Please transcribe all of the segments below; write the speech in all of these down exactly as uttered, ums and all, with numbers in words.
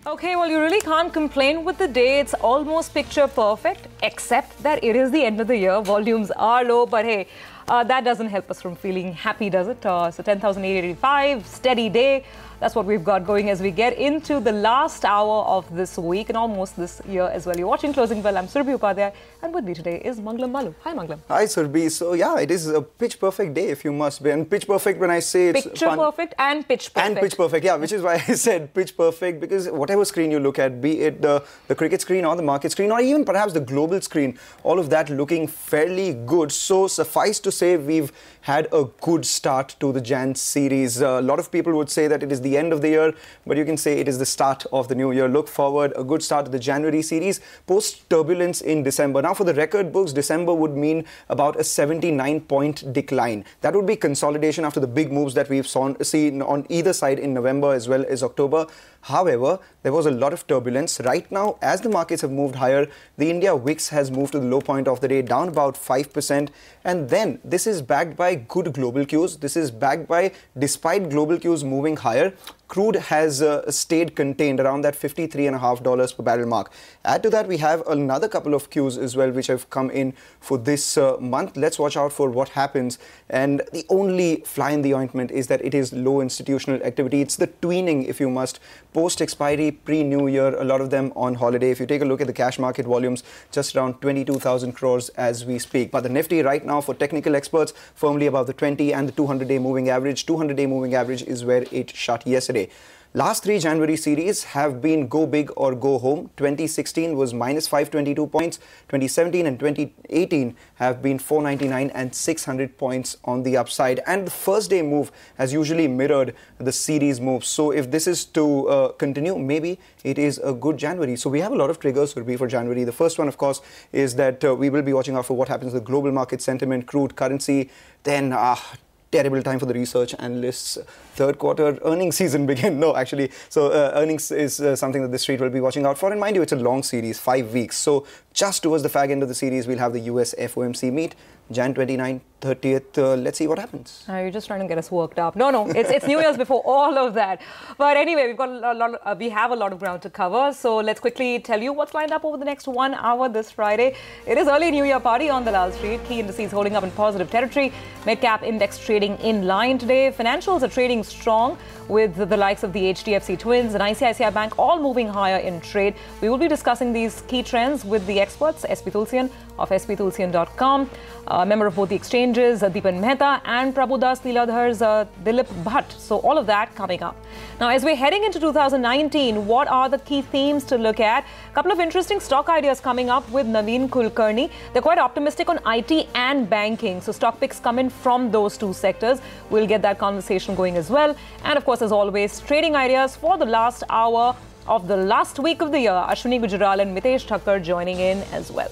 Okay, well, you really can't complain with the day. It's almost picture perfect, except that it is the end of the year. Volumes are low, but hey, uh, that doesn't help us from feeling happy, does it? Uh, so ten thousand eight hundred eighty-five, steady day. That's what we've got going as we get into the last hour of this week and almost this year as well. You're watching Closing Bell. I'm Surbhi Upadhyay, and with me today is Manglam Malu. Hi, Manglam. Hi, Surbhi. So, yeah, it is a pitch perfect day, if you must be. And pitch perfect when I say it's Picture fun. perfect and pitch perfect. And pitch perfect, yeah, which is why I said pitch perfect, because whatever screen you look at, be it the, the cricket screen or the market screen or even perhaps the global screen, all of that looking fairly good. So, suffice to say, we've had a good start to the Jan series. Uh, a lot of people would say that it is the end of the year, but you can say it is the start of the new year. Look forward, a good start to the January series, post turbulence in December. Now, for the record books, December would mean about a seventy-nine point decline. That would be consolidation after the big moves that we've saw, seen on either side in November as well as October. However, there was a lot of turbulence. Right now, as the markets have moved higher, the India V I X has moved to the low point of the day, down about five percent. And then this is backed by good global cues. This is backed by, despite global cues moving higher, crude has uh, stayed contained around that fifty-three point five dollars per barrel mark. Add to that, we have another couple of cues as well, which have come in for this uh, month. Let's watch out for what happens. And the only fly in the ointment is that it is low institutional activity. It's the tweening, if you must. Post-expiry, pre-New Year, a lot of them on holiday. If you take a look at the cash market volumes, just around twenty-two thousand crores as we speak. But the Nifty right now, for technical experts, firmly above the twenty and the two hundred day moving average. two hundred day moving average is where it shut yesterday. Last three January series have been go big or go home. twenty sixteen was minus five hundred twenty-two points. twenty seventeen and twenty eighteen have been four ninety-nine and six hundred points on the upside. And the first day move has usually mirrored the series move. So if this is to uh, continue, maybe it is a good January. So we have a lot of triggers for for January. The first one, of course, is that uh, we will be watching out for what happens to the global market sentiment, crude, currency. Then uh, terrible time for the research analysts. Third quarter earnings season begin. No, actually. So uh, earnings is uh, something that the street will be watching out for. And mind you, it's a long series, five weeks. So just towards the fag end of the series, we'll have the U S F O M C meet. January twenty-ninth, thirtieth. Uh, let's see what happens. Uh, you're just trying to get us worked up. No, no, it's it's New Year's before all of that. But anyway, we've got a lot. Of, uh, we have a lot of ground to cover. So let's quickly tell you what's lined up over the next one hour this Friday. It is early New Year party on the Lal Street. Key indices holding up in positive territory. Mid-cap index trading in line today. Financials are trading strong with the likes of the H D F C Twins and I C I C I Bank all moving higher in trade. We will be discussing these key trends with the experts, S P Tulsian of S P Tulsian dot com, a member of both the exchanges, uh, Deepan Mehta, and Prabhudas Leeladhar's uh, Dilip Bhatt. So all of that coming up. Now, as we're heading into two thousand nineteen, what are the key themes to look at? A couple of interesting stock ideas coming up with Naveen Kulkarni. They're quite optimistic on I T and banking. So stock picks come in from those two sectors. We'll get that conversation going as well. And of course, as always, trading ideas for the last hour of the last week of the year. Ashwani Gujral and Mitesh Thakkar joining in as well.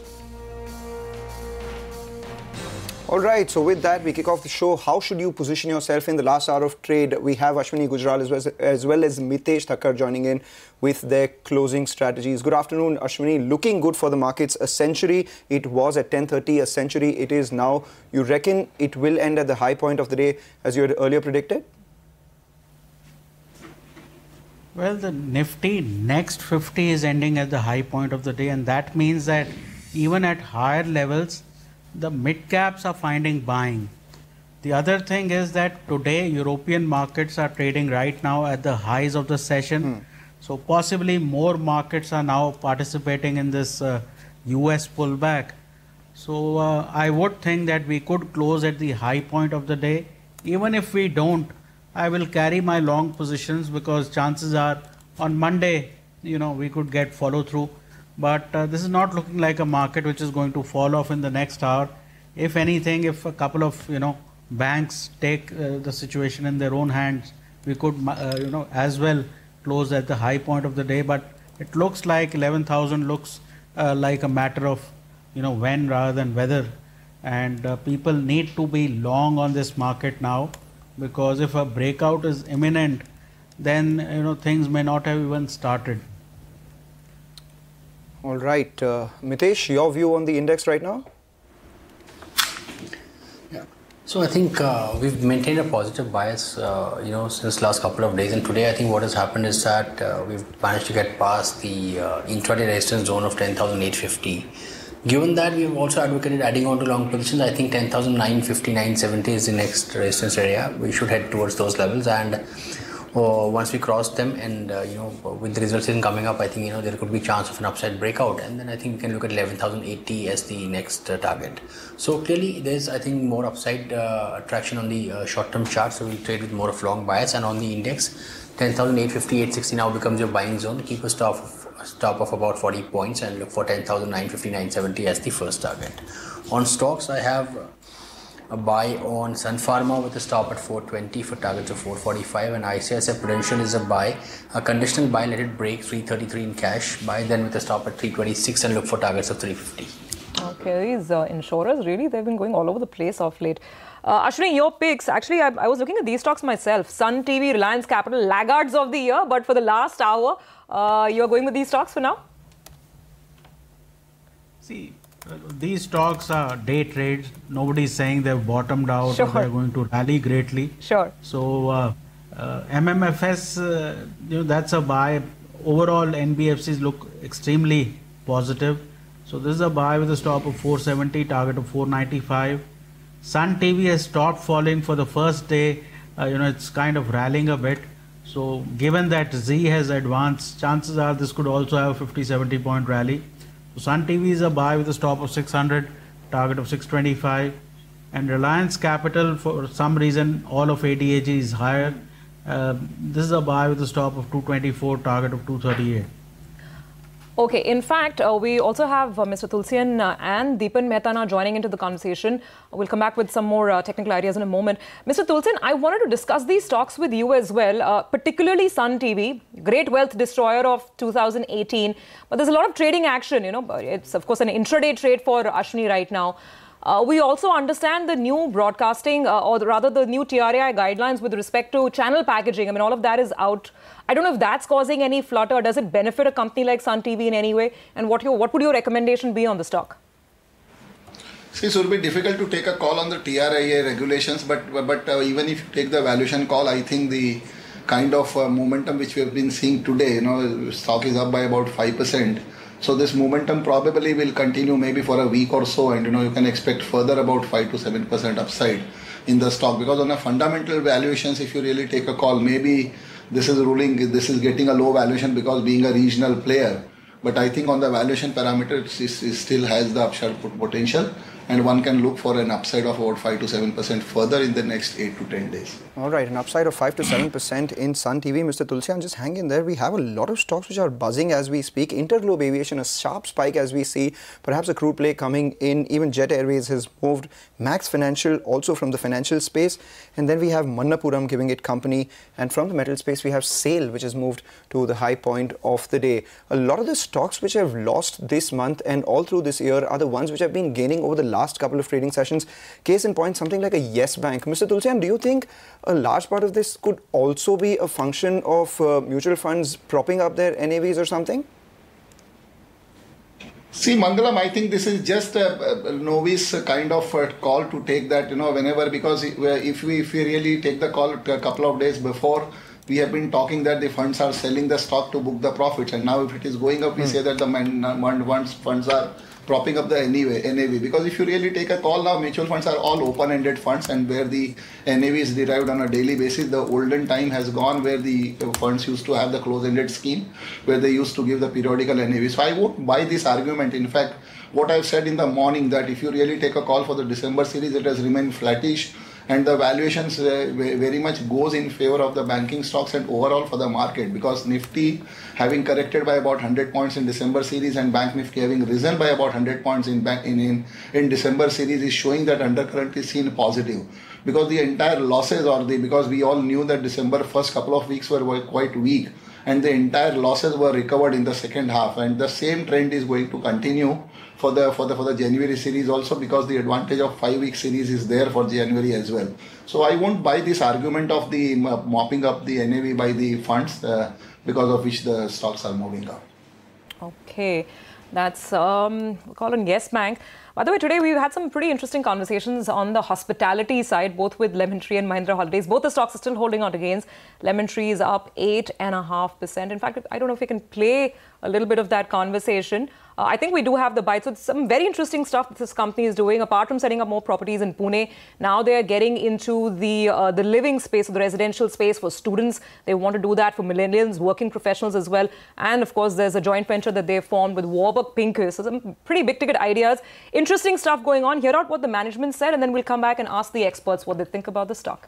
All right, so with that, we kick off the show. How should you position yourself in the last hour of trade? We have Ashwani Gujral as well as, as well as Mitesh Thakkar joining in with their closing strategies. Good afternoon, Ashwani. Looking good for the markets. A century, it was at ten thirty. A century, it is now. You reckon it will end at the high point of the day as you had earlier predicted? Well, the Nifty next fifty is ending at the high point of the day, and that means that even at higher levels, the mid caps are finding buying. The other thing is that today European markets are trading right now at the highs of the session. Hmm. So possibly more markets are now participating in this uh, U S pullback. So uh, I would think that we could close at the high point of the day. Even if we don't, I will carry my long positions because chances are on Monday, you know, we could get follow through. But uh, this is not looking like a market which is going to fall off in the next hour. If anything, if a couple of, you know, banks take uh, the situation in their own hands, we could, uh, you know, as well close at the high point of the day. But it looks like eleven thousand looks uh, like a matter of, you know, when rather than whether. And uh, people need to be long on this market now, because if a breakout is imminent, then, you know, things may not have even started. All right. Uh, Mitesh, your view on the index right now? Yeah. So I think uh, we've maintained a positive bias, uh, you know, since last couple of days. And today, I think what has happened is that uh, we've managed to get past the uh, intraday resistance zone of ten thousand eight hundred fifty. Given that, we've also advocated adding on to long positions. I think ten thousand nine hundred fifty, nine hundred seventy is the next resistance area. We should head towards those levels, and uh, once we cross them, and uh, you know, with the results season coming up, I think you know there could be chance of an upside breakout, and then I think we can look at eleven thousand eighty as the next uh, target. So clearly, there's I think more upside uh, traction on the uh, short-term chart. So we'll trade with more of long bias, and on the index, ten thousand eight hundred fifty, eight hundred sixty now becomes your buying zone. Keep a stop of, a stop of about forty points, and look for ten thousand nine hundred fifty, nine hundred seventy as the first target. On stocks, I have a buy on Sun Pharma with a stop at four twenty for targets of four forty-five, and I C I C I Prudential is a buy, a conditional buy, let it break three thirty-three in cash, buy then with a stop at three twenty-six and look for targets of three fifty. Okay, these uh, insurers, really, they've been going all over the place of late. Uh, Ashwani, your picks, actually, I, I was looking at these stocks myself. Sun T V, Reliance Capital, laggards of the year, but for the last hour, uh, you're going with these stocks for now? See, uh, these stocks are day trades. Nobody's saying they've bottomed out Sure. or they're going to rally greatly. Sure. So, uh, uh, M M F S, uh, you know, that's a buy. Overall, N B F Cs look extremely positive. So, this is a buy with a stop of four seventy, target of four ninety-five. Sun T V has stopped falling for the first day. Uh, you know, it's kind of rallying a bit. So, given that Z has advanced, chances are this could also have a fifty, seventy point rally. So, Sun T V is a buy with a stop of six hundred, target of six twenty-five. And Reliance Capital, for some reason, all of A D A G is higher. Uh, this is a buy with a stop of two twenty-four, target of two thirty-eight. Okay, in fact, uh, we also have uh, Mister Tulsian uh, and Deepan Mehta now joining into the conversation. We'll come back with some more uh, technical ideas in a moment. Mister Tulsian, I wanted to discuss these stocks with you as well, uh, particularly Sun T V, great wealth destroyer of two thousand eighteen. But there's a lot of trading action, you know. It's, of course, an intraday trade for Ashwani right now. Uh, we also understand the new broadcasting, uh, or rather the new T R A I guidelines with respect to channel packaging. I mean, all of that is out. I don't know if that's causing any flutter. Does it benefit a company like Sun T V in any way? And what your what would your recommendation be on the stock? See, it would be difficult to take a call on the T R A I regulations, but but uh, even if you take the valuation call, I think the kind of uh, momentum which we have been seeing today, you know, stock is up by about five percent. So this momentum probably will continue maybe for a week or so, and you know you can expect further about five to seven percent upside in the stock, because on a fundamental valuations, if you really take a call, maybe this is ruling, this is getting a low valuation because being a regional player. But I think on the valuation parameters, it still has the upside potential, and one can look for an upside of about five to seven percent further in the next eight to ten days. All right, an upside of five to seven percent in Sun T V. Mister Tulsian, just hang in there. We have a lot of stocks which are buzzing as we speak. Interglobe Aviation, a sharp spike as we see. Perhaps a crude play coming in. Even Jet Airways has moved. Max Financial also from the financial space. And then we have Manappuram giving it company. And from the metal space, we have SAIL, which has moved to the high point of the day. A lot of the stocks which have lost this month and all through this year are the ones which have been gaining over the last couple of trading sessions. Case in point, something like a Yes Bank. Mister Tulsian, do you think a large part of this could also be a function of uh, mutual funds propping up their N A Vs or something? See, Mangalam, I think this is just a, a novice kind of a call to take that, you know, whenever, because if we, if we really take the call a couple of days before, we have been talking that the funds are selling the stock to book the profits, and now if it is going up, we hmm. say that the man, funds are propping up the N A V, because if you really take a call now, mutual funds are all open-ended funds, and where the N A V is derived on a daily basis. The olden time has gone where the funds used to have the close-ended scheme, where they used to give the periodical N A V. So I won't buy this argument. In fact, what I've said in the morning, that if you really take a call for the December series, it has remained flattish, and the valuations uh, very much goes in favor of the banking stocks and overall for the market, because Nifty having corrected by about one hundred points in December series and Bank Nifty having risen by about one hundred points in, in, in, in December series is showing that undercurrent is seen positive, because the entire losses or the, because we all knew that December first couple of weeks were, were quite weak, and the entire losses were recovered in the second half, and the same trend is going to continue for the for the for the January series also, because the advantage of five week series is there for January as well. So I won't buy this argument of the mopping up the N A V by the funds, uh, because of which the stocks are moving up. Okay, that's um, we call it Yes Bank. By the way, today we've had some pretty interesting conversations on the hospitality side, both with Lemon Tree and Mahindra Holidays. Both the stocks are still holding on to gains. Lemon Tree is up eight point five percent. In fact, I don't know if we can play a little bit of that conversation. Uh, I think we do have the bite. So it's some very interesting stuff that this company is doing. Apart from setting up more properties in Pune, now they're getting into the uh, the living space, the residential space for students. They want to do that for millennials, working professionals as well. And of course, there's a joint venture that they've formed with Warburg Pincus. So some pretty big ticket ideas. Interesting stuff going on. Hear out what the management said, and then we'll come back and ask the experts what they think about the stock.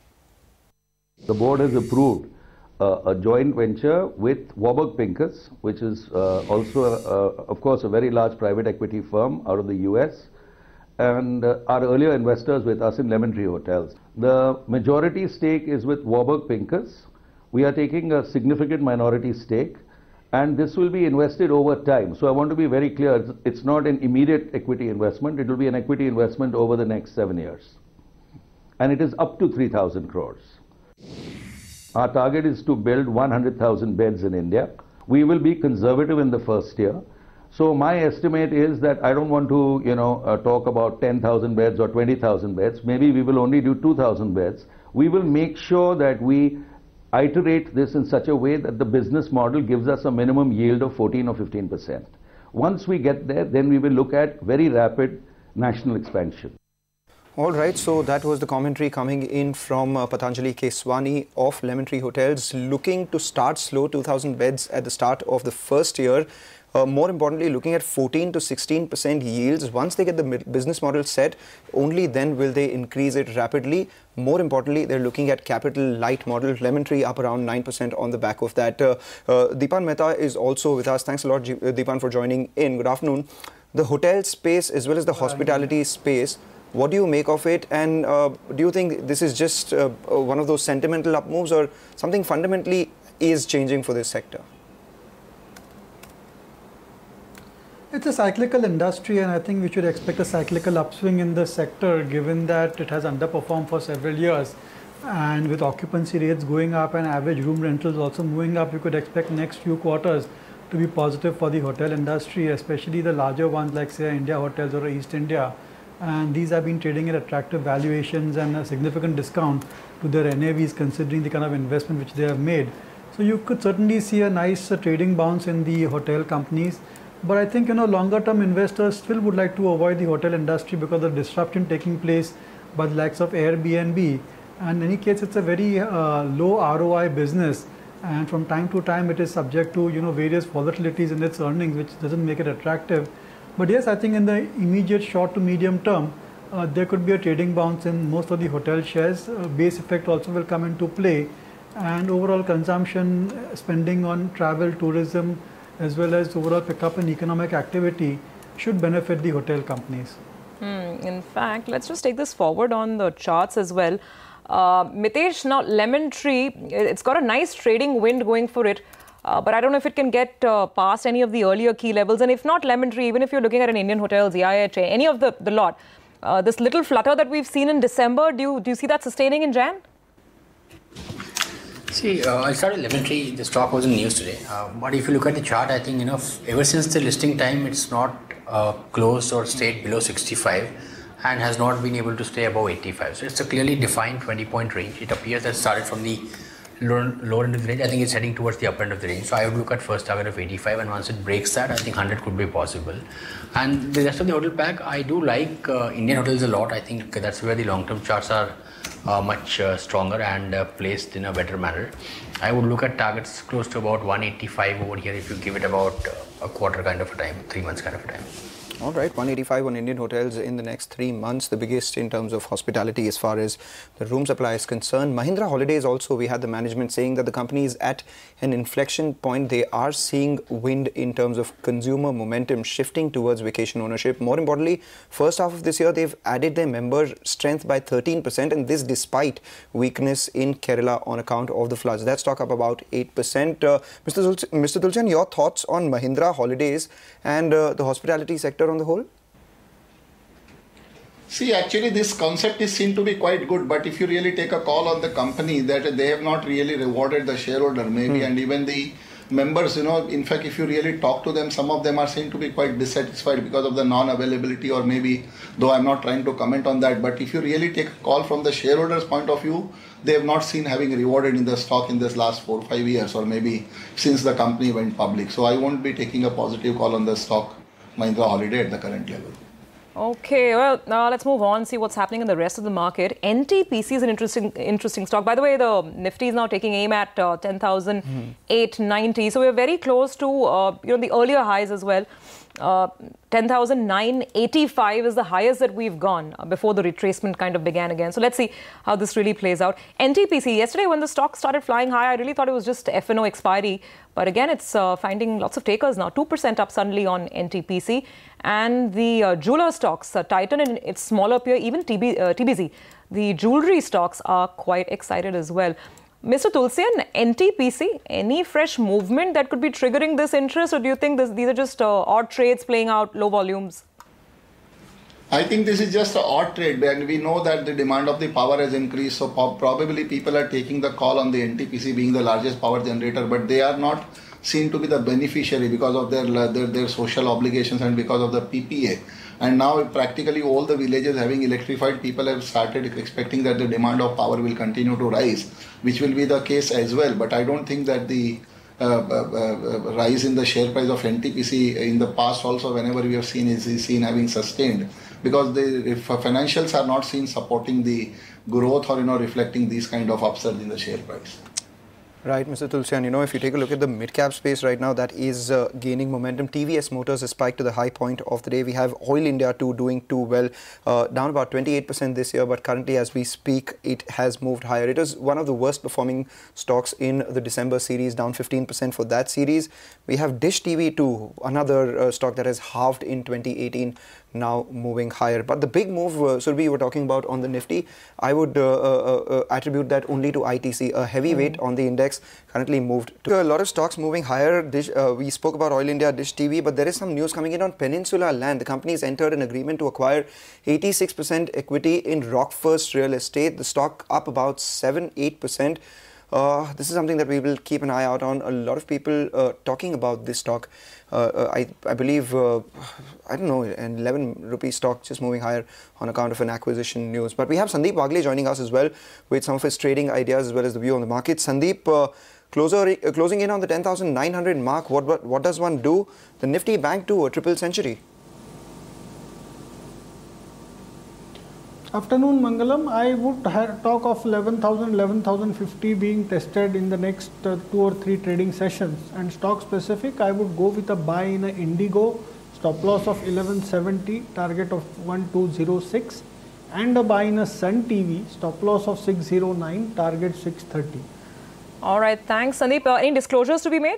The board has approved uh, a joint venture with Warburg Pincus, which is uh, also, uh, of course, a very large private equity firm out of the U S, and uh, our earlier investors with us in Lemon Tree Hotels. The majority stake is with Warburg Pincus. We are taking a significant minority stake, and this will be invested over time. So I want to be very clear, it's, it's not an immediate equity investment, it will be an equity investment over the next seven years. And it is up to three thousand crores. Our target is to build one hundred thousand beds in India. We will be conservative in the first year. So my estimate is that I don't want to, you know, uh, talk about ten thousand beds or twenty thousand beds. Maybe we will only do two thousand beds. We will make sure that we iterate this in such a way that the business model gives us a minimum yield of fourteen or fifteen percent. Once we get there, then we will look at very rapid national expansion. All right, so that was the commentary coming in from uh, Patanjali Keswani of Lemon Tree Hotels, looking to start slow, two thousand beds at the start of the first year. Uh, more importantly, looking at fourteen to sixteen percent yields. Once they get the business model set, only then will they increase it rapidly. More importantly, they're looking at capital light model. Lemon Tree up around nine percent on the back of that. Uh, uh, Deepan Mehta is also with us. Thanks a lot, G- Deepan, for joining in. Good afternoon. The hotel space as well as the hospitality space, what do you make of it, and uh, do you think this is just uh, one of those sentimental up moves, or something fundamentally is changing for this sector? It's a cyclical industry, and I think we should expect a cyclical upswing in the sector, given that it has underperformed for several years. And with occupancy rates going up and average room rentals also moving up, we could expect next few quarters to be positive for the hotel industry, especially the larger ones like, say, India Hotels or East India. And these have been trading at attractive valuations and a significant discount to their N A Vs, considering the kind of investment which they have made. So you could certainly see a nice uh, trading bounce in the hotel companies. But I think, you know, longer term investors still would like to avoid the hotel industry because of disruption taking place by the likes of Airbnb. And in any case, it's a very uh, low R O I business. And from time to time, it is subject to, you know, various volatilities in its earnings, which doesn't make it attractive. But yes, I think in the immediate short to medium term, uh, there could be a trading bounce in most of the hotel shares. Uh, base effect also will come into play. And overall consumption, spending on travel, tourism, as well as overall pickup in economic activity should benefit the hotel companies. Hmm. In fact, let's just take this forward on the charts as well. Uh, Mitesh, now Lemon Tree, it's got a nice trading wind going for it. Uh, but I don't know if it can get uh, past any of the earlier key levels. And if not Lemon Tree, even if you're looking at an Indian Hotels, E I H A, any of the, the lot, uh, this little flutter that we've seen in December, do you, do you see that sustaining in Jan? See, uh, I started Lemon Tree, the stock was in news today. Uh, but if you look at the chart, I think, you know, ever since the listing time, it's not uh, closed or stayed below sixty-five and has not been able to stay above eighty-five. So it's a clearly defined twenty point range. It appears that started from the lower, lower end of the range. I think it's heading towards the upper end of the range. So I would look at first target of eighty-five, and once it breaks that, I think one hundred could be possible. And the rest of the hotel pack, I do like uh, Indian hotels a lot. I think that's where the long-term charts are uh, much uh, stronger and uh, placed in a better manner. I would look at targets close to about one eighty-five over here if you give it about a quarter kind of a time, three months kind of a time. All right, one eighty-five on Indian Hotels in the next three months, the biggest in terms of hospitality as far as the room supply is concerned. Mahindra Holidays also, we had the management saying that the company is at an inflection point. They are seeing wind in terms of consumer momentum shifting towards vacation ownership. More importantly, first half of this year, they've added their member strength by thirteen percent, and this despite weakness in Kerala on account of the floods. That stock up about eight percent. Uh, Mister Dul- Mister Dulchan, your thoughts on Mahindra Holidays and uh, the hospitality sector on the whole? See, actually this concept is seen to be quite good, but if you really take a call on the company, that they have not really rewarded the shareholder maybe, mm. and even the members, you know, in fact, if you really talk to them, some of them are seen to be quite dissatisfied because of the non-availability, or maybe, though I'm not trying to comment on that, but if you really take a call from the shareholders' point of view, they have not seen having rewarded in the stock in this last four or five years, or maybe since the company went public. So I won't be taking a positive call on the stock Mahindra Holiday at the current level. Okay, well, now let's move on, see what's happening in the rest of the market. N T P C is an interesting interesting stock. By the way, the Nifty is now taking aim at uh, ten thousand eight hundred ninety. So we're very close to uh, you know, the earlier highs as well. Uh, ten thousand nine hundred eighty-five is the highest that we've gone uh, before the retracement kind of began again. So let's see how this really plays out. N T P C, yesterday when the stock started flying high, I really thought it was just F and O expiry. But again, it's uh, finding lots of takers now. two percent up suddenly on N T P C. And the uh, jeweler stocks, uh, Titan and its smaller peer, even T B, uh, T B Z, the jewelry stocks are quite excited as well. Mister Tulsian, N T P C, any fresh movement that could be triggering this interest, or do you think this, these are just uh, odd trades playing out, low volumes? I think this is just an odd trade, and we know that the demand of the power has increased, so probably people are taking the call on the N T P C being the largest power generator, but they are not seen to be the beneficiary because of their, their, their social obligations and because of the P P A. And now practically all the villages having electrified, people have started expecting that the demand of power will continue to rise, which will be the case as well. But I don't think that the uh, uh, uh, rise in the share price of N T P C in the past also, whenever we have seen, is, is seen having sustained, because the if financials are not seen supporting the growth or, you know, reflecting these kind of upsurge in the share price. Right, Mister Tulsian, you know, if you take a look at the mid-cap space right now, that is uh, gaining momentum. T V S Motors has spiked to the high point of the day. We have Oil India too doing too well, uh, down about twenty-eight percent this year, but currently as we speak, it has moved higher. It is one of the worst performing stocks in the December series, down fifteen percent for that series. We have Dish T V too, another uh, stock that has halved in twenty eighteen, now moving higher. But the big move, uh, Surbi, you were talking about on the Nifty, I would uh, uh, uh, attribute that only to I T C, a heavyweight mm. on the index, currently moved to a lot of stocks moving higher. Dish, uh, we spoke about Oil India, Dish T V, but there is some news coming in on Peninsula Land. The company has entered an agreement to acquire eighty-six percent equity in Rockfirst Real Estate. The stock up about seven to eight percent. Uh, this is something that we will keep an eye out on. A lot of people uh, talking about this stock. Uh, I, I believe, uh, I don't know, an eleven rupee stock just moving higher on account of an acquisition news. But we have Sandeep Wagle joining us as well with some of his trading ideas as well as the view on the market. Sandeep, uh, closer, uh, closing in on the ten thousand nine hundred mark, what, what, what does one do? The Nifty banked to a triple century. Afternoon, Mangalam. I would talk of eleven thousand, eleven thousand fifty being tested in the next uh, two or three trading sessions. And stock specific, I would go with a buy in a Indigo, stop loss of eleven seventy, target of one two zero six, and a buy in a Sun T V, stop loss of six oh nine, target six thirty. All right, thanks, Sandeep. Uh, any disclosures to be made?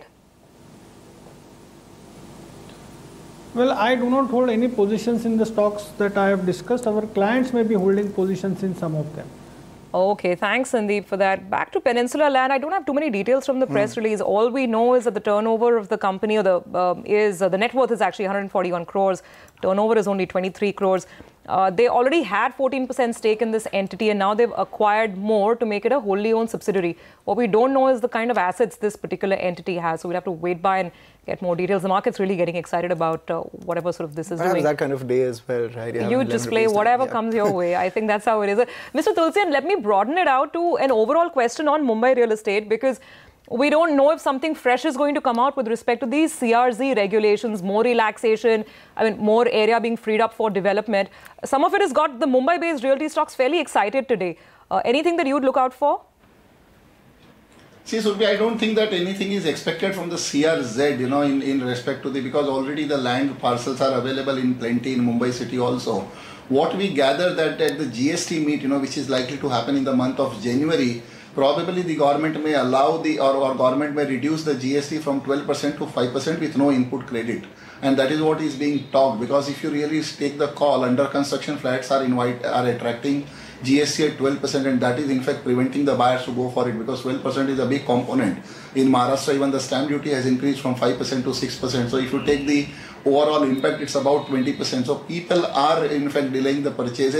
Well, I do not hold any positions in the stocks that I have discussed. Our clients may be holding positions in some of them. Okay, thanks, Sandeep, for that. Back to Peninsula Land. I don't have too many details from the press hmm. release. All we know is that the turnover of the company, or the uh, is uh, the net worth is actually one hundred forty-one crores. Turnover is only twenty-three crores. Uh, they already had fourteen percent stake in this entity, and now they've acquired more to make it a wholly owned subsidiary. What we don't know is the kind of assets this particular entity has. So we'll have to wait by and get more details. The market's really getting excited about uh, whatever sort of this is Perhaps doing. that kind of day as well, right? You, you just play whatever yeah. comes your way. I think that's how it is. Mister Tulsian, let me broaden it out to an overall question on Mumbai real estate, because we don't know if something fresh is going to come out with respect to these C R Z regulations, more relaxation, I mean, more area being freed up for development. Some of it has got the Mumbai-based realty stocks fairly excited today. Uh, anything that you'd look out for? See, Surbi, I don't think that anything is expected from the C R Z, you know, in, in respect to the, because already the land parcels are available in plenty in Mumbai city also. What we gather that at the G S T meet, you know, which is likely to happen in the month of January, probably the government may allow the, or, or government may reduce the G S T from twelve percent to five percent with no input credit. And that is what is being talked, because if you really take the call, under construction flats are invite, are attracting G S T at twelve percent, and that is in fact preventing the buyers to go for it, because twelve percent is a big component. In Maharashtra, even the stamp duty has increased from five percent to six percent. So if you take the overall impact, it's about twenty percent. So people are in fact delaying the purchases.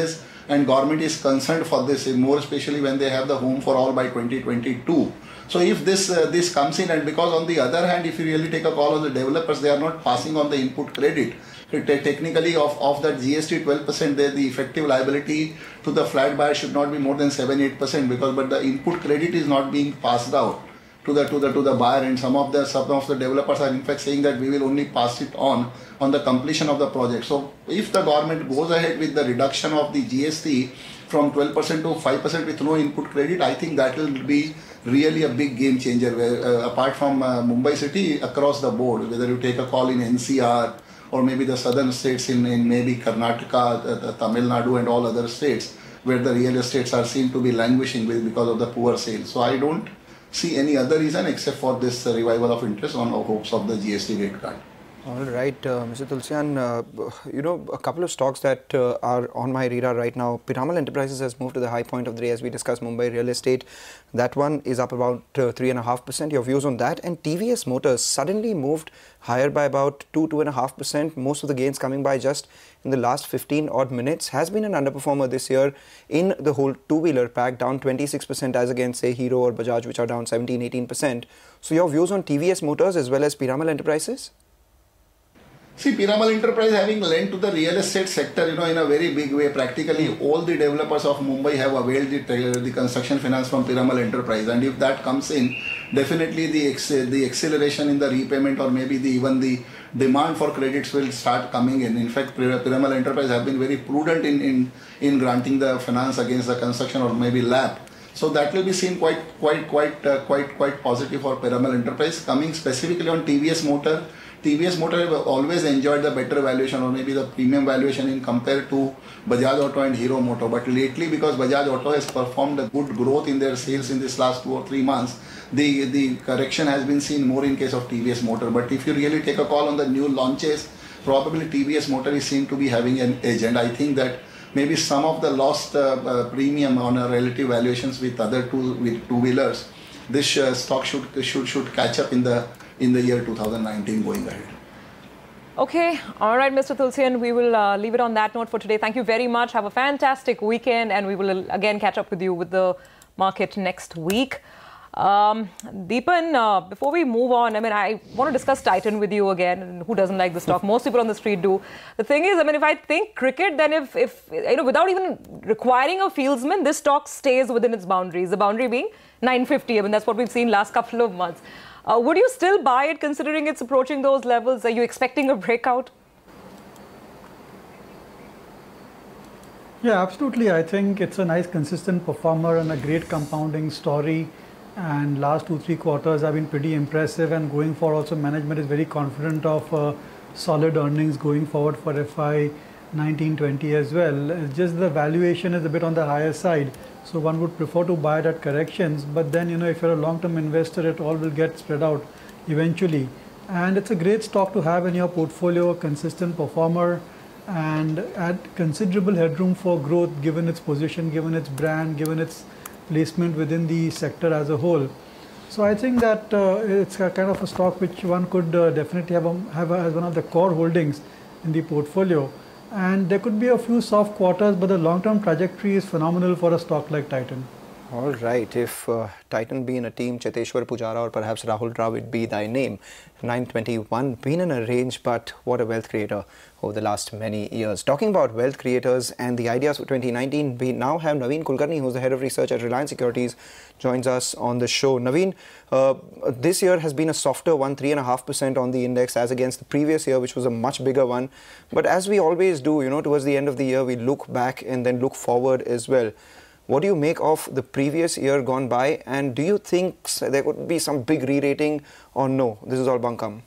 and government is concerned for this, more especially when they have the home for all by twenty twenty-two. So if this uh, this comes in, and because on the other hand, if you really take a call on the developers, they are not passing on the input credit. Technically, of, of that G S T twelve percent, there the effective liability to the flat buyer should not be more than seven to eight percent, because but the input credit is not being passed out to the to the to the buyer, and some of the some of the developers are in fact saying that we will only pass it on on the completion of the project. So if the government goes ahead with the reduction of the G S T from twelve percent to five percent with no input credit, I think that will be really a big game changer, where uh, apart from uh, Mumbai city, across the board, whether you take a call in N C R or maybe the southern states in, in maybe Karnataka, the, the Tamil Nadu and all other states, where the real estates are seen to be languishing with because of the poor sales. So I don't see any other reason except for this uh, revival of interest on hopes of the G S T rate cut. All right, uh, Mister Tulsian, uh, you know, a couple of stocks that uh, are on my radar right now. Piramal Enterprises has moved to the high point of the day, as we discussed, Mumbai real estate. That one is up about uh, three point five percent. Your views on that? And T V S Motors suddenly moved higher by about two, two point five percent. Most of the gains coming by just in the last fifteen odd minutes. Has been an underperformer this year in the whole two-wheeler pack, down twenty-six percent as against, say, Hero or Bajaj, which are down seventeen, eighteen percent. So your views on T V S Motors as well as Piramal Enterprises? See, Piramal Enterprise having lent to the real estate sector, you know, in a very big way. Practically all the developers of Mumbai have availed the, the construction finance from Piramal Enterprise, and if that comes in, definitely the ex the acceleration in the repayment, or maybe the even the demand for credits will start coming in. In fact, Piramal Enterprise have been very prudent in in in granting the finance against the construction or maybe L A P. So that will be seen quite quite quite uh, quite quite positive for Piramal Enterprise. Coming specifically on T V S Motor. T V S Motor have always enjoyed the better valuation, or maybe the premium valuation in compared to Bajaj Auto and Hero Motor. But lately, because Bajaj Auto has performed a good growth in their sales in this last two or three months, the, the correction has been seen more in case of T V S Motor. But if you really take a call on the new launches, probably T V S Motor is seen to be having an edge. And I think that maybe some of the lost uh, uh, premium on uh, relative valuations with other two with two-wheelers, this uh, stock should should should catch up in the in the year two thousand nineteen going ahead. Okay, all right, Mister Tulsian, we will uh, leave it on that note for today. Thank you very much. Have a fantastic weekend, and we will again catch up with you with the market next week. Um, Deepan, uh, before we move on, I mean, I want to discuss Titan with you again. And who doesn't like the stock? Most people on the street do. The thing is, I mean, if I think cricket, then if, if you know, without even requiring a fieldsman, this stock stays within its boundaries. The boundary being nine fifty. I mean, that's what we've seen last couple of months. Uh, would you still buy it, considering it's approaching those levels? Are you expecting a breakout? Yeah, absolutely. I think it's a nice, consistent performer and a great compounding story. And last two, three quarters have been pretty impressive. And going forward, also management is very confident of uh, solid earnings going forward for F Y nineteen twenty as well. It's just the valuation is a bit on the higher side. So one would prefer to buy it at corrections, but then, you know, if you're a long-term investor, it all will get spread out eventually. And it's a great stock to have in your portfolio, a consistent performer, and at considerable headroom for growth, given its position, given its brand, given its placement within the sector as a whole. So I think that uh, it's a kind of a stock which one could uh, definitely have, a, have a, as one of the core holdings in the portfolio. And there could be a few soft quarters, but the long-term trajectory is phenomenal for a stock like Titan. All right, if uh, Titan be in a team, Cheteshwar Pujara or perhaps Rahul Dravid be thy name. nine twenty-one, been in a range, but what a wealth creator over the last many years. Talking about wealth creators and the ideas for twenty nineteen, we now have Naveen Kulkarni, who's the head of research at Reliance Securities, joins us on the show. Naveen, uh, this year has been a softer one, three point five percent on the index as against the previous year, which was a much bigger one. But as we always do, you know, towards the end of the year, we look back and then look forward as well. What do you make of the previous year gone by, and do you think there could be some big re-rating, or no, this is all bunkum?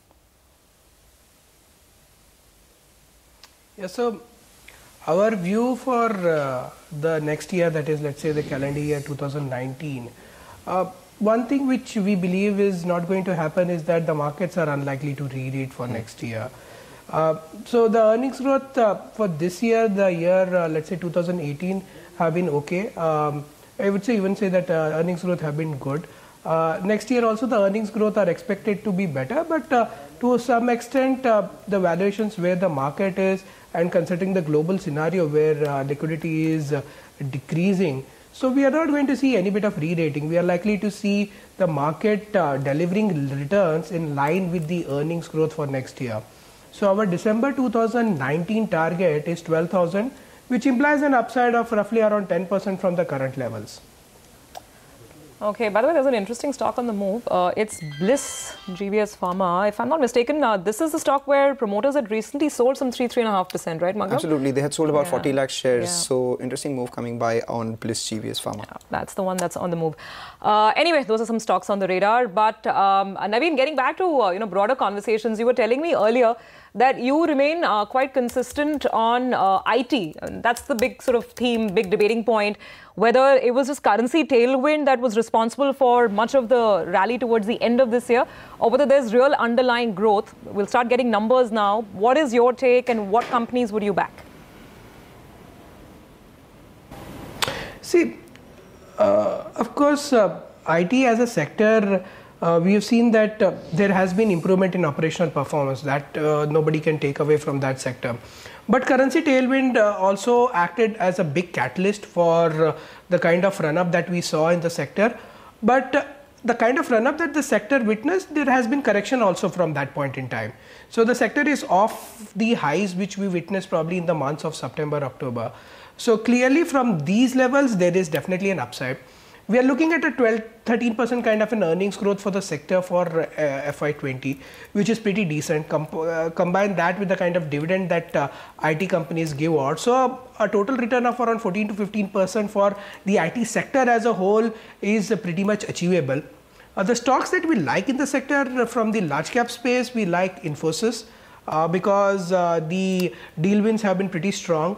Yeah, so our view for uh, the next year, that is, let's say the calendar year two thousand nineteen, uh, one thing which we believe is not going to happen is that the markets are unlikely to re-rate for mm. next year. Uh, so the earnings growth uh, for this year, the year, uh, let's say two thousand eighteen, have been okay. Um, I would say even say that uh, earnings growth have been good. Uh, next year also the earnings growth are expected to be better, but uh, to some extent uh, the valuations where the market is and considering the global scenario where uh, liquidity is uh, decreasing, so we are not going to see any bit of re-rating. We are likely to see the market uh, delivering returns in line with the earnings growth for next year. So our December two thousand nineteen target is twelve thousand, which implies an upside of roughly around ten percent from the current levels. Okay, by the way, there's an interesting stock on the move. Uh, it's Bliss G V S Pharma. If I'm not mistaken, uh, this is the stock where promoters had recently sold some three, three and a half percent, right, Maghav? Absolutely. They had sold about yeah. forty lakh shares. Yeah. So interesting move coming by on Bliss G V S Pharma. Yeah, that's the one that's on the move. Uh, anyway, those are some stocks on the radar. But um, Naveen, getting back to uh, you know broader conversations, you were telling me earlier that you remain uh, quite consistent on uh, I T. And that's the big sort of theme, big debating point, whether it was just currency tailwind that was responsible for much of the rally towards the end of this year, or whether there's real underlying growth. We'll start getting numbers now. What is your take, and what companies would you back? See, uh, of course, uh, I T as a sector, Uh, we have seen that uh, there has been improvement in operational performance, that uh, nobody can take away from that sector. But currency tailwind uh, also acted as a big catalyst for uh, the kind of run-up that we saw in the sector. But uh, the kind of run-up that the sector witnessed, there has been correction also from that point in time. So the sector is off the highs which we witnessed probably in the months of September, October. So clearly from these levels, there is definitely an upside. We are looking at a twelve, thirteen percent kind of an earnings growth for the sector for uh, F Y twenty, which is pretty decent. Com uh, combine that with the kind of dividend that uh, I T companies give out. So a, a total return of around fourteen to fifteen percent for the I T sector as a whole is uh, pretty much achievable. Uh, the stocks that we like in the sector uh, from the large cap space, we like Infosys uh, because uh, the deal wins have been pretty strong.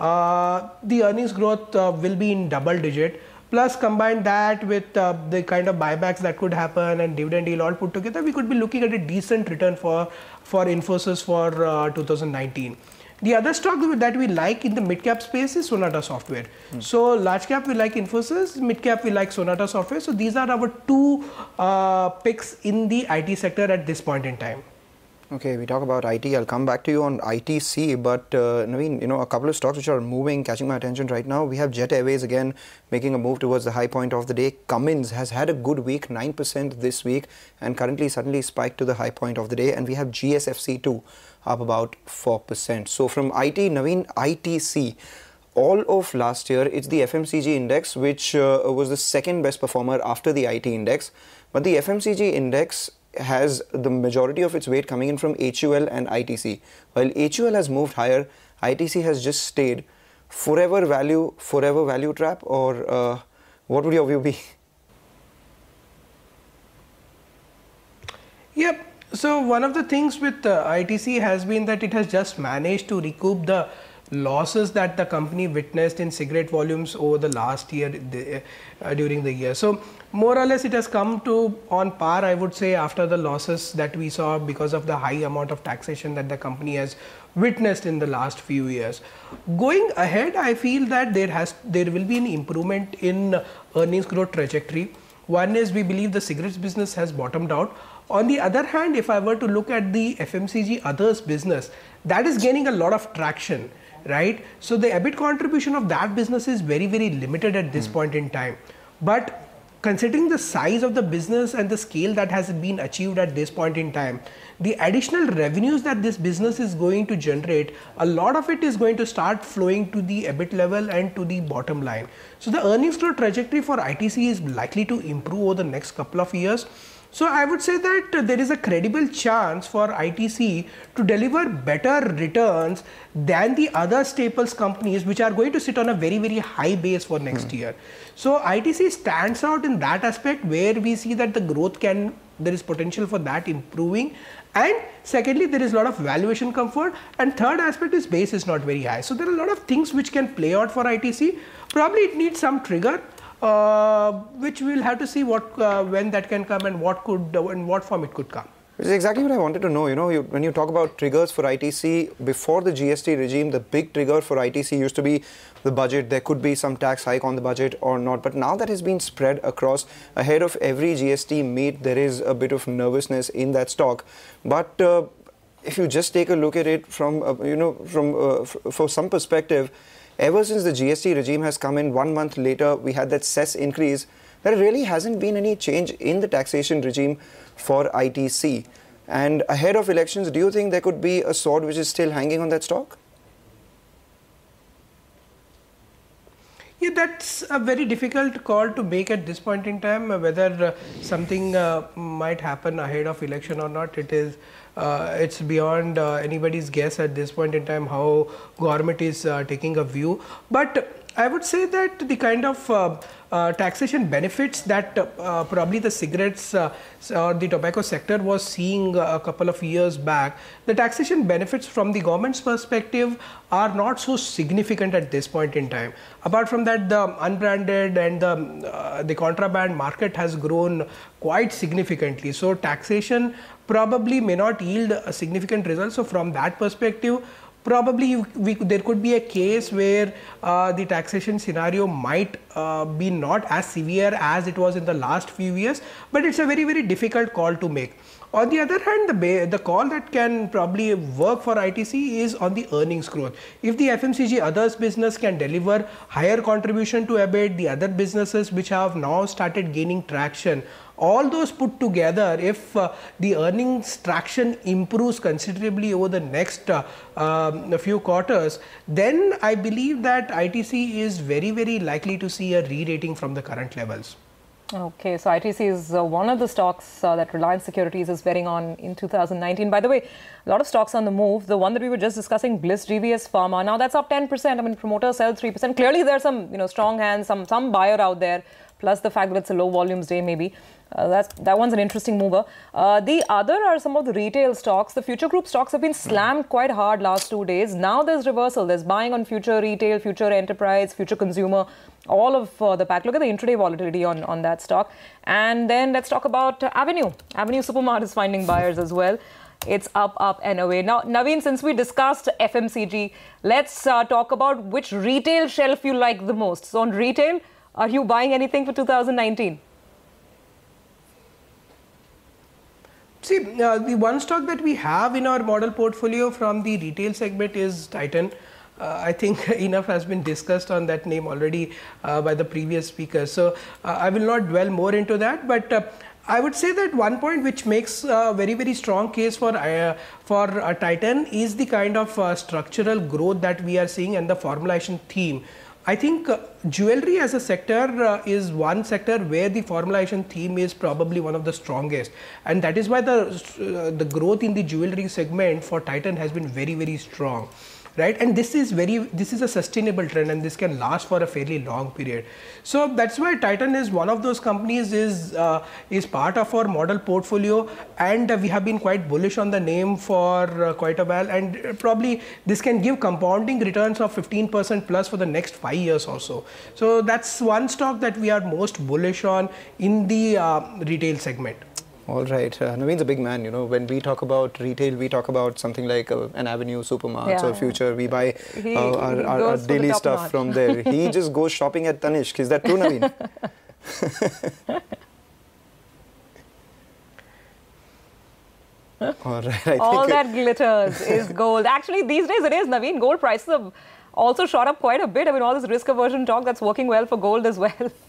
Uh, the earnings growth uh, will be in double digit. Plus combine that with uh, the kind of buybacks that could happen and dividend deal all put together, we could be looking at a decent return for, for Infosys for uh, two thousand nineteen. The other stock that we like in the mid-cap space is Sonata Software. Hmm. So large cap we like Infosys, mid-cap we like Sonata Software. So these are our two uh, picks in the I T sector at this point in time. Okay, we talk about I T. I'll come back to you on I T C, but uh, Naveen, you know, a couple of stocks which are moving, catching my attention right now. We have Jet Airways again making a move towards the high point of the day. Cummins has had a good week, nine percent this week, and currently suddenly spiked to the high point of the day. And we have G S F C too, up about four percent. So from I T, Naveen, I T C. All of last year, it's the F M C G index, which uh, was the second best performer after the I T index. But the F M C G index has the majority of its weight coming in from H U L and I T C. While H U L has moved higher, I T C has just stayed. Forever value, forever value trap, or uh, what would your view be? Yep. So one of the things with uh, I T C has been that it has just managed to recoup the losses that the company witnessed in cigarette volumes over the last year the, uh, during the year. So more or less it has come to on par, I would say, after the losses that we saw because of the high amount of taxation that the company has witnessed in the last few years. Going ahead, I feel that there has there will be an improvement in earnings growth trajectory. One is we believe the cigarettes business has bottomed out. On the other hand, if I were to look at the F M C G others business, that is gaining a lot of traction, right? So the EBIT contribution of that business is very, very limited at this mm. point in time. But considering the size of the business and the scale that has been achieved at this point in time, the additional revenues that this business is going to generate, a lot of it is going to start flowing to the EBIT level and to the bottom line. So the earnings growth trajectory for I T C is likely to improve over the next couple of years. So I would say that uh, there is a credible chance for I T C to deliver better returns than the other staples companies which are going to sit on a very, very high base for next hmm. year. So I T C stands out in that aspect where we see that the growth can, there is potential for that improving. And secondly, there is a lot of valuation comfort. And third aspect is base is not very high. So there are a lot of things which can play out for I T C. Probably it needs some trigger. Uh, which we'll have to see what uh, when that can come and what could uh, in what form it could come. Which is exactly what I wanted to know. You know, you, when you talk about triggers for I T C, before the G S T regime, the big trigger for I T C used to be the budget. There could be some tax hike on the budget or not. But now that has been spread across, ahead of every G S T meet, there is a bit of nervousness in that stock. But uh, if you just take a look at it from, uh, you know, from uh, f for some perspective, ever since the G S T regime has come in, one month later, we had that cess increase. There really hasn't been any change in the taxation regime for I T C. And ahead of elections, do you think there could be a sword which is still hanging on that stock? Yeah, that's a very difficult call to make at this point in time, uh, whether uh, something uh, might happen ahead of election or not. It is, uh, it's beyond uh, anybody's guess at this point in time how government is uh, taking a view. But I would say that the kind of uh, uh, taxation benefits that uh, probably the cigarettes uh, or the tobacco sector was seeing a couple of years back, the taxation benefits from the government's perspective are not so significant at this point in time. Apart from that, the unbranded and the, uh, the contraband market has grown quite significantly. So taxation probably may not yield a significant result. So from that perspective, probably we, there could be a case where uh, the taxation scenario might uh, be not as severe as it was in the last few years, but it's a very, very difficult call to make. On the other hand, the, the call that can probably work for I T C is on the earnings growth. If the F M C G others business can deliver higher contribution to E B I T, the other businesses which have now started gaining traction, all those put together, if uh, the earnings traction improves considerably over the next uh, um, few quarters, then I believe that I T C is very, very likely to see a re-rating from the current levels. Okay, so I T C is uh, one of the stocks uh, that Reliance Securities is betting on in two thousand nineteen. By the way, a lot of stocks on the move. The one that we were just discussing, Bliss G V S Pharma, now that's up ten percent. I mean, promoters sell three percent. Clearly, there's some, you know, strong hands, some some buyer out there, plus the fact that it's a low volumes day maybe. Uh, that's, that one's an interesting mover. Uh, the other are some of the retail stocks. The Future Group stocks have been slammed quite hard last two days. Now there's reversal. There's buying on Future Retail, Future Enterprise, Future Consumer, all of uh, the pack. Look at the intraday volatility on, on that stock. And then let's talk about uh, Avenue. Avenue Supermart is finding buyers as well. It's up, up and away. Now, Naveen, since we discussed F M C G, let's uh, talk about which retail shelf you like the most. So on retail, are you buying anything for two thousand nineteen? See, uh, the one stock that we have in our model portfolio from the retail segment is Titan. Uh, I think enough has been discussed on that name already uh, by the previous speaker. So uh, I will not dwell more into that. But uh, I would say that one point which makes a very, very strong case for uh, for uh, Titan is the kind of uh, structural growth that we are seeing and the formulation theme. I think uh, jewelry as a sector uh, is one sector where the formulation theme is probably one of the strongest, and that is why the uh, the growth in the jewelry segment for Titan has been very, very strong. Right, and this is very this is a sustainable trend, and this can last for a fairly long period. So that's why Titan is one of those companies is uh, is part of our model portfolio, and uh, we have been quite bullish on the name for uh, quite a while, and uh, probably this can give compounding returns of fifteen percent plus for the next five years or so. So that's one stock that we are most bullish on in the uh, retail segment. All right. Uh, Naveen's a big man, you know. When we talk about retail, we talk about something like uh, an Avenue, Supermarts yeah. or Future. We buy he, uh, our, he our, our daily stuff notch. from there. He just goes shopping at Tanishq. Is that true, Naveen? All right. I All think that glitters is gold. Actually, these days it is, Naveen. Gold prices have also shot up quite a bit. I mean, all this risk aversion talk, that's working well for gold as well.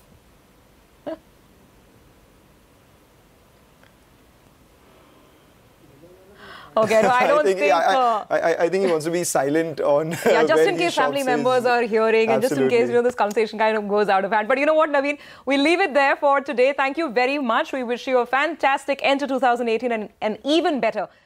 Okay, no, I don't I think, think. I, uh, I, I, I think he wants to be silent on. Yeah, just when in he case family shops members his- are hearing, and just in case, Absolutely. you know, this conversation kind of goes out of hand. But you know what, Naveen, we'll leave it there for today. Thank you very much. We wish you a fantastic end to two thousand eighteen and an even better